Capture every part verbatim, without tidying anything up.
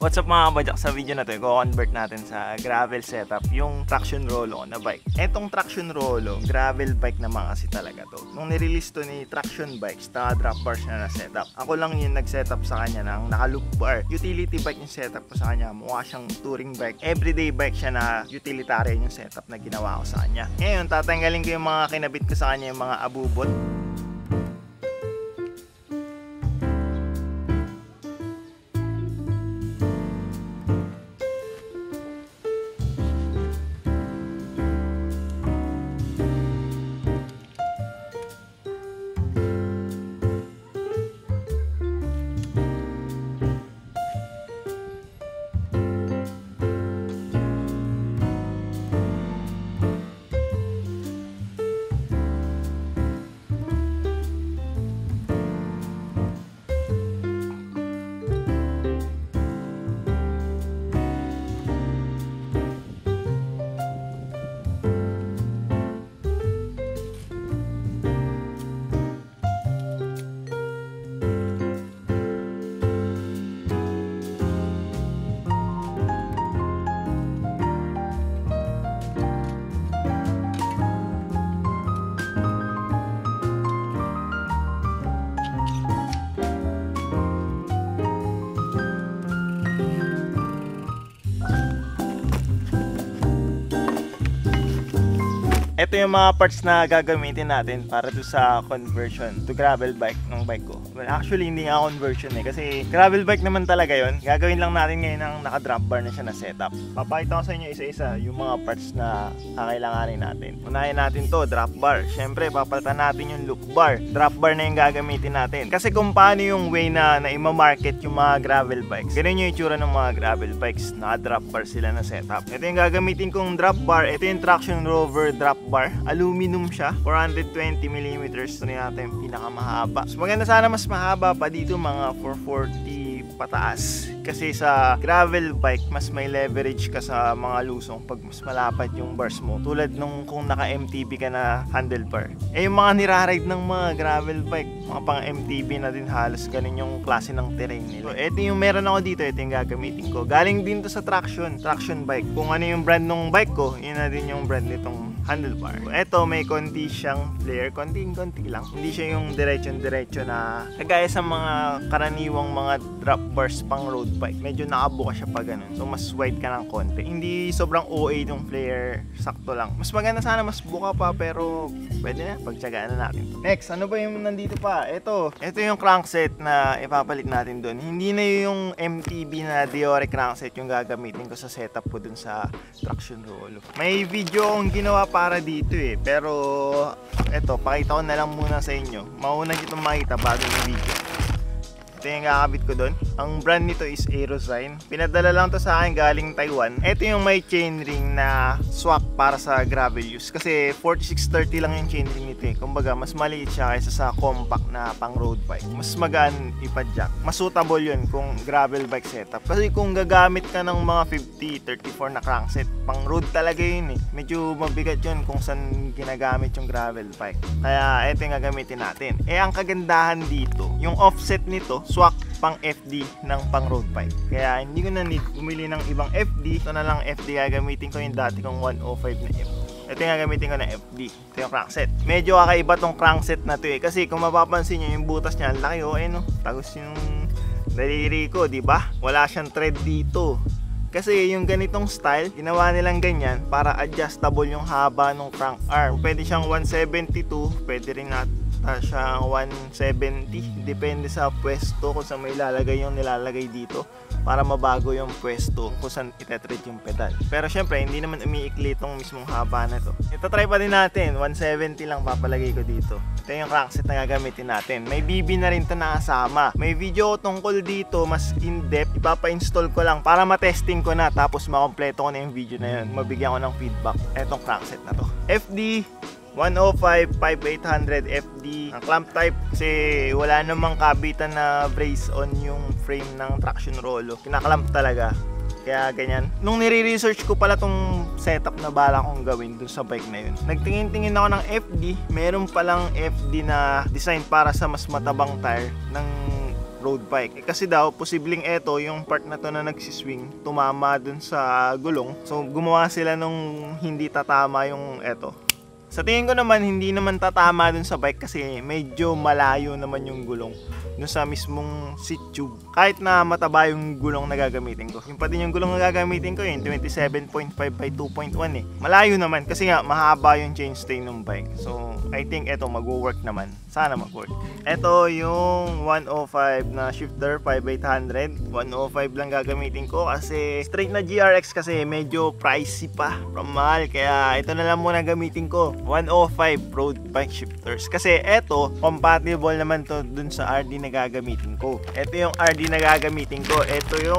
What's up mga kabadyak, sa video na to, i-convert natin sa gravel setup yung traction rollo na bike. Etong traction rollo, gravel bike naman kasi talaga to. Nung nirelease to ni Traction Bikes, na drop bars na na setup. Ako lang yung nag-setup sa kanya ng naka-loop bar. Utility bike yung setup ko sa kanya. Mukha siyang touring bike. Everyday bike siya na utilitarian yung setup na ginawa ko sa kanya. Ngayon, tatanggalin ko yung mga kinabit ko sa kanya, yung mga abubot. Ito yung mga parts na gagamitin natin para to sa conversion to gravel bike ng bike ko. Well, actually hindi nga conversion eh, kasi gravel bike naman talaga yon. Gagawin lang natin ngayon ng naka-drop bar na siya na setup. Papakita ko sa inyo isa-isa yung mga parts na kakailanganin natin. Unahin natin to, drop bar. Syempre, papalitan natin yung loop bar. Drop bar na yung gagamitin natin. Kasi kung paano yung way na na-ima-market yung mga gravel bikes, ganun yung itsura ng mga gravel bikes. Naka-drop bar sila na setup. Ito yung gagamitin kong drop bar. Ito yung Traction Rover drop bar. Aluminum siya, four hundred twenty millimeters. Ito na natin yung pinakamahaba. So maganda sana mas mahaba pa dito, mga four forty pataas. Kasi sa gravel bike, mas may leverage ka sa mga lusong pag mas malapad yung bars mo. Tulad nung kung naka-M T B ka na handlebar. Eh yung mga niraride ng mga gravel bike, mga pang M T B na din halos, ganun yung klase ng terrain nila. So ito yung meron ako dito, ito yung gagamitin ko. Galing din to sa Traction, Traction bike. Kung ano yung brand ng bike ko, yun na din yung brand nitong handlebar. So, ito may konti siyang flare, konting-konti lang. Hindi siya yung diretso-diretso na kagaya sa mga karaniwang mga drop bars pang road bike. Medyo nakabuka siya pa ganun. So mas wide ka ng konti. Hindi sobrang O A yung flare, sakto lang. Mas maganda sana mas buka pa, pero pwede na, pagtsagaan na natin. Next, ano ba yung nandito pa? Ito, ito yung crankset na ipapalit natin doon. Hindi na yung M T B na Diore crankset yung gagamitin ko sa setup ko dun sa Traction Rollo. May video akong ginawa para dito eh, pero eto, pakita ko na lang muna sa inyo. Mauna nyo itong makita bago yung video. Ito yung kakabit ko doon. Ang brand nito is Aerozyne. Pinadala lang to sa akin galing Taiwan. Ito yung may chainring na swak para sa gravel use. Kasi forty-six thirty lang yung chainring nito eh. Kumbaga, mas maliit siya kaysa sa compact na pang road bike. Mas magaan ipadyak. Mas suitable yun kung gravel bike setup. Kasi kung gagamit ka ng mga fifty thirty-four na crankset, pang road talaga yun eh. Medyo mabigat yun kung saan ginagamit yung gravel bike. Kaya ito yung gagamitin natin. Eh ang kagandahan dito, yung offset nito, swak pang F D ng pang road bike. Kaya hindi ko na need bumili ng ibang F D. Ito na lang F D, gagamitin ko yung dati kong one oh five na F D. Ito yung gagamitin ko na F D. Ito yung crankset. Medyo kakaiba tong crankset na to eh. Kasi kung mapapansin nyo, yung butas niya, laki oh, eh no. Tagos yung daliri ko, di ba? Wala siyang thread dito. Kasi yung ganitong style, ginawa nilang ganyan para adjustable yung haba ng crank arm. Pwede siyang one seventy-two, pwede rin natin Uh, siya one seventy, depende sa pwesto kung saan may ilalagay yung nilalagay dito para mabago yung pwesto kung saan itetread yung pedal. Pero syempre hindi naman umiikli itong mismong haba na to. Ito try pa din natin, one seventy lang papalagay ko dito. Ito yung crankset na gagamitin natin. May B B na rin to nakasama. May video tungkol dito, mas in-depth. Ipapa-install ko lang para matesting ko na, tapos makompleto ko na yung video na yun. Mabigyan ko ng feedback etong crankset na to. F D one oh five five eight hundred F D. Ang clamp type kasi wala namang kabitan na brace on yung frame ng Traction Rollo. Kinaklamp talaga. Kaya ganyan. Nung nire-research ko pala tong setup na bala kong gawin dun sa bike na yun, nagtingin-tingin ako ng F D. Meron palang F D na design para sa mas matabang tire ng road bike. Eh, kasi daw, posibleng eto, yung part na to na nagsiswing, tumama dun sa gulong. So, gumawa sila nung hindi tatama yung eto. Sa tingin ko naman, hindi naman tatama dun sa bike kasi medyo malayo naman yung gulong dun sa mismong seat tube. Kahit na mataba yung gulong na gagamitin ko. Yung pati yung gulong na gagamitin ko, yung twenty-seven point five by two point one eh. Malayo naman kasi nga mahaba yung chainstay ng bike. So, I think eto mag-work naman. Sana mag-work. Eto yung one oh five na shifter, five eight hundred. one oh five lang gagamitin ko kasi straight na G R X kasi medyo pricey pa. From mahal. Kaya ito na lang muna gamitin ko. one oh five road bike shifters. Kasi eto, compatible naman to dun sa R D na gagamitin ko. Ito yung R D na gagamitin ko. Ito yung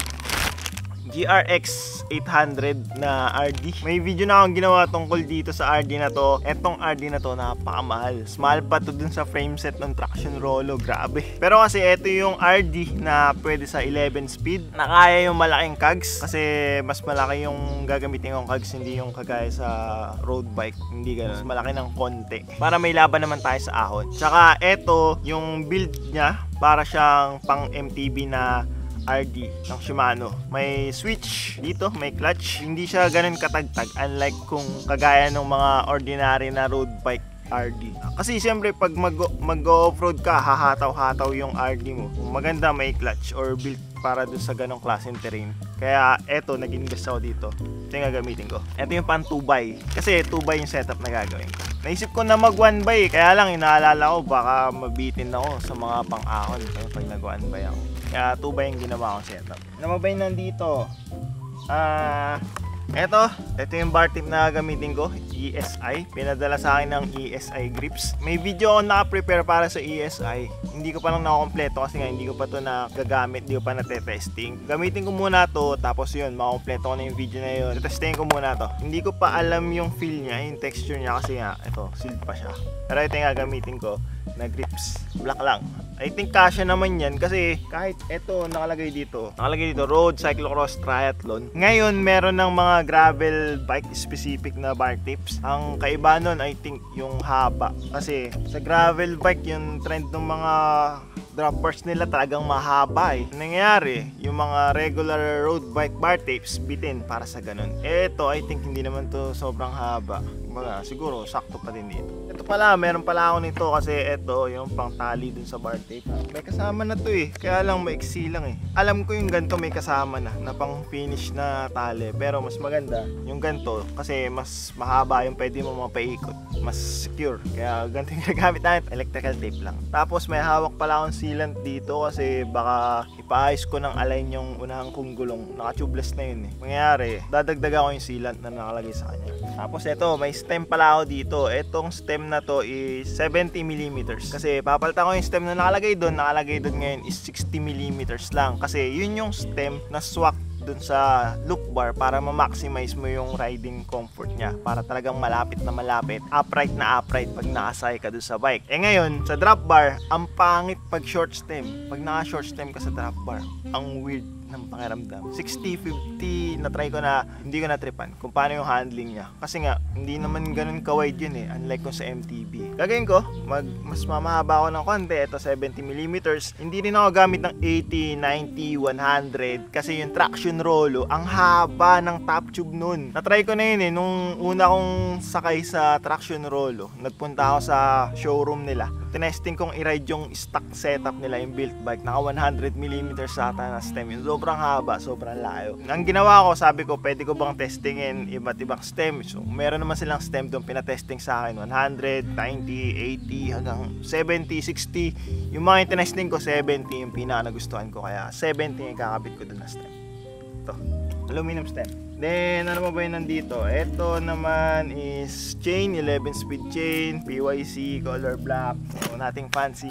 G R X eight hundred na R D. May video na akong ginawa tungkol dito sa R D na to. Etong R D na to napakamahal. Small pa to dun sa frame set ng traction rollo. Grabe. Pero kasi ito yung R D na pwede sa eleven speed. Na kaya yung malaking cogs. Kasi mas malaki yung gagamitin kong cogs. Hindi yung kagaya sa road bike. Hindi ganun. Mas malaki ng konti. Para may laban naman tayo sa ahon. Tsaka ito yung build niya. Para siyang pang M T B na R D ng Shimano. May switch dito, may clutch. Hindi siya ganun katagtag unlike kung kagaya ng mga ordinary na road bike R D. Kasi siyempre pag mag-off-road ka, hahataw-hataw yung R D mo. Maganda may clutch or built para doon sa ganong klaseng terrain. Kaya eto, nag-invest ako dito. Ito yung gagamitin ko. Ito yung pan two by. Kasi two by yung setup na gagawin ko. Naisip ko na mag one by. Kaya lang, inaalala ko baka mabitin ako sa mga pang-ahon. Kaya pag nag one by ako. Kaya two by yung ginawa kong setup. Namabay nandito. Ah... Uh, Eto, ito yung bar tip na gagamitin ko, E S I. Pinadala sa akin ng E S I grips. May video ako naka-prepare para sa E S I. Hindi ko pa lang nakakompleto kasi nga hindi ko pa to nagagamit, hindi ko pa na-testing. Gamitin ko muna to, tapos yun, makakompleto ko na yung video na yun. Testingin ko muna to. Hindi ko pa alam yung feel niya, yung texture niya kasi nga, ito, sealed pa siya. Pero ito yung gagamitin ko na grips. Black lang. I think kasya naman yan kasi kahit eto nakalagay dito. Nakalagay dito road, cyclocross, triathlon. Ngayon meron ng mga gravel bike specific na bar tips. Ang kaiba nun I think yung haba. Kasi sa gravel bike yung trend ng mga drop bars nila talagang mahaba eh. Nangyayari, yung mga regular road bike bar tapes bitin para sa ganun. Eto I think hindi naman to sobrang haba. Baga, siguro sakto pa din dito. Ito pala, meron pala ako nito kasi ito yung pang tali dun sa bar tape. May kasama na to eh, kaya lang maiksi lang eh. Alam ko yung ganito may kasama na, na pang finish na tali. Pero mas maganda yung ganito kasi mas mahaba yung pwede mo mapaikot. Mas secure, kaya ganito yung gagamit natin. Electrical tape lang. Tapos may hawak pala akong sealant dito kasi baka ipaayos ko ng align yung unahang kong gulong. Naka-tubeless na yun eh. Mangyayari, dadagdagan ko yung sealant na nakalagay sa kanya. Tapos ito, may stem pala ako dito. Etong stem na to is seventy millimeters. Kasi papalitan ko yung stem na nakalagay doon. Nakalagay doon ngayon is sixty millimeters lang. Kasi yun yung stem na swak dun sa loop bar para ma-maximize mo yung riding comfort niya. Para talagang malapit na malapit, upright na upright pag nakasay ka dun sa bike. Eh ngayon, sa drop bar, ang pangit pag short stem. Pag naka-short stem ka sa drop bar, ang weird ng pakiramdam. sixty fifty na try ko na hindi ko na-tripan kung paano yung handling niya. Kasi nga, hindi naman ganun ka-wide yun eh. Unlike kung sa M T B. Gagawin ko, mag, mas mamahaba ako ng konti. Ito seventy millimeters. Hindi rin ako gamit ng eighty, ninety, one hundred. Kasi yung traction rollo, ang haba ng top tube nun. Na-try ko na yun eh. Nung una kong sakay sa traction rollo, nagpunta ako sa showroom nila. Tinesting kong i-ride yung stock setup nila, yung built bike. Naka one hundred millimeters sa ata na stem. Yung sobrang haba, sobrang layo. Ang ginawa ko, sabi ko, pwede ko bang testingin iba't ibang stem? So, meron naman silang stem doon, pinatesting sa akin. one hundred, ninety, eighty, hanggang seventy, sixty. Yung mga yung tinesting ko, seventy yung pinaka nagustuhan ko. Kaya seventy yung kakabit ko doon na stem. Ito, aluminum stem. Then, ano ba yung nandito? Ito naman is chain, eleven speed chain, P Y C, color black. So, nating fancy.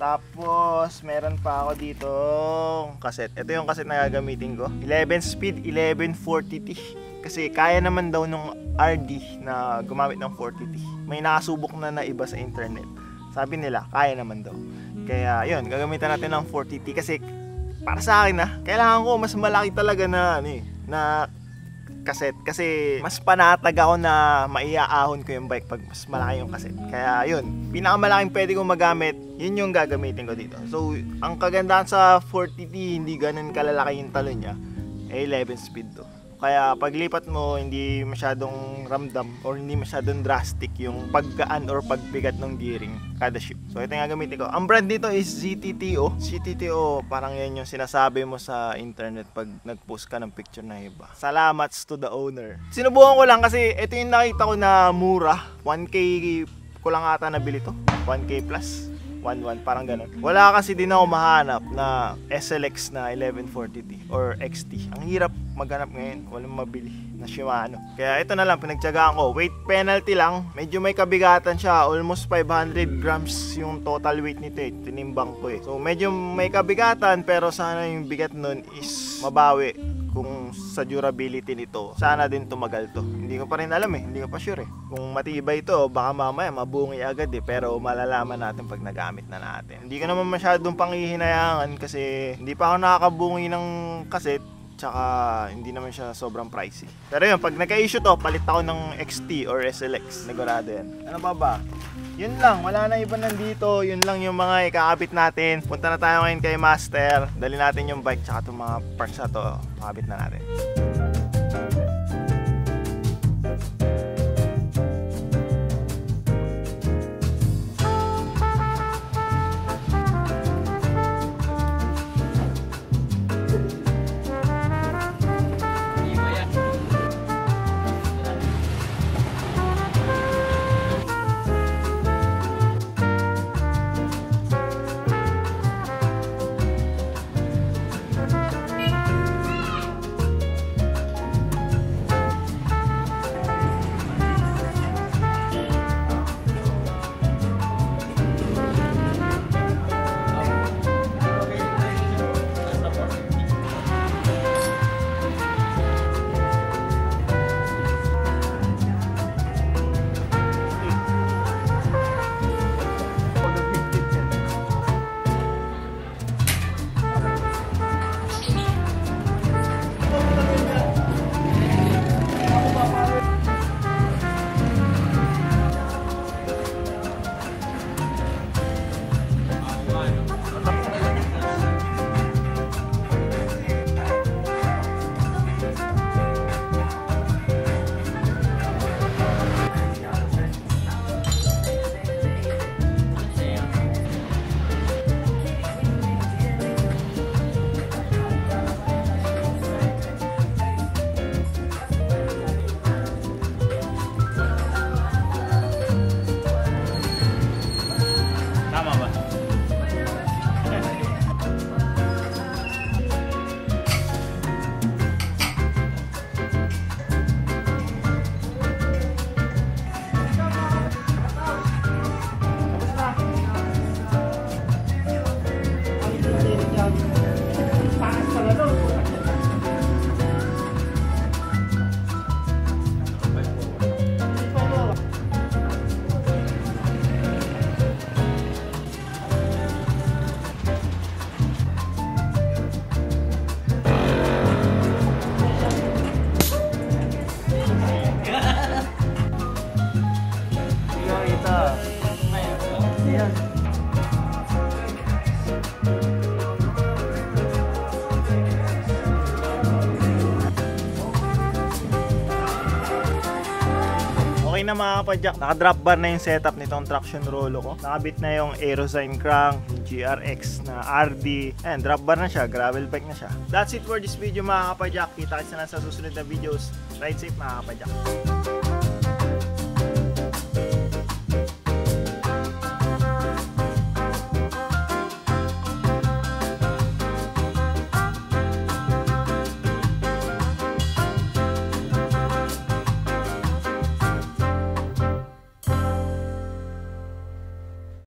Tapos, meron pa ako dito cassette. Ito yung cassette na gagamitin ko. eleven speed, eleven forty T. Kasi kaya naman daw nung R D na gumamit ng forty T. May nakasubok na na iba sa internet. Sabi nila, kaya naman daw. Kaya, yun, gagamitan natin ng forty T. Kasi, para sa akin na, kailangan ko mas malaki talaga na, ano eh, na cassette kasi mas panatag ako na maiaahon ko yung bike pag mas malaki yung cassette. Kaya yun, pinakamalaking pwede kong magamit, yun yung gagamitin ko dito. So, ang kagandahan sa forty T, hindi ganun kalalaki yung talon niya, eh eleven speed to. Kaya paglipat mo, hindi masyadong ramdam or hindi masyadong drastic yung paggaan or pagbigat ng gearing kada shift. So ito yung gagamitin ko. Ang brand nito is Z T T O. Z T T O, parang yan yung sinasabi mo sa internet pag nag-post ka ng picture na iba. Salamat to the owner. Sinubukan ko lang kasi ito yung nakita ko na mura. one K ko lang ata nabili to. one K plus. one one, parang ganun. Wala kasi din ako mahanap na S L X na eleven forty T or X T. Ang hirap maghanap ngayon, walang mabili na Shimano. Kaya ito na lang, pinagtyagaan ko. Weight penalty lang, medyo may kabigatan siya. Almost five hundred grams yung total weight nito eh. Tinimbang ko eh. So medyo may kabigatan, pero sana yung bigat nun is mabawi kung sa durability nito. Sana din tumagal to. Hindi ko pa rin alam eh, hindi ko pa sure eh. Kung matibay to, baka mamaya mabungi agad eh. Pero malalaman natin pag nagamit na natin. Hindi ko naman masyadong panghihinayangan kasi hindi pa ako nakakabungi ng cassette. Tsaka hindi naman siya sobrang pricey. Pero yun, pag nagka-issue to, palit ako ng X T or S L X. Negurado yan. Ano ba ba? Yun lang, wala na iba nandito. Yun lang yung mga ikakabit natin. Punta na tayo ngayon kay Master. Dali natin yung bike tsaka itong mga parts na to. Makabit na natin. Okay na mga kapadyak, naka-drop bar na yung setup nitong traction rolo ko. Nakabit na yung Aerozyme crank, yung G R X na R D. Ayan, drop bar na siya, gravel bike na siya. That's it for this video mga kapadyak. Kita kita na sa susunod na videos. Ride safe mga kapadyak.